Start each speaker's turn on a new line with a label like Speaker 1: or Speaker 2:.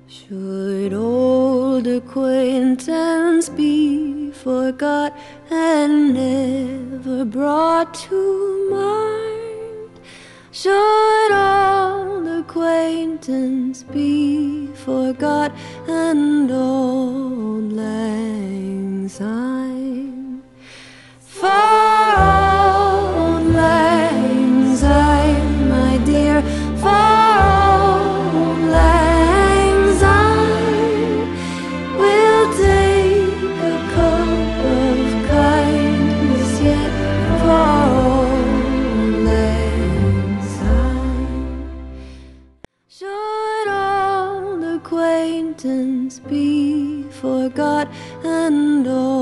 Speaker 1: Should old acquaintance be forgot and never brought to mind? Should old acquaintance be forgot and old lang syne? For old lang syne, my dear, for old lang syne, we'll take a cup of kindness yet for old lang syne. Should old acquaintance be forgot and old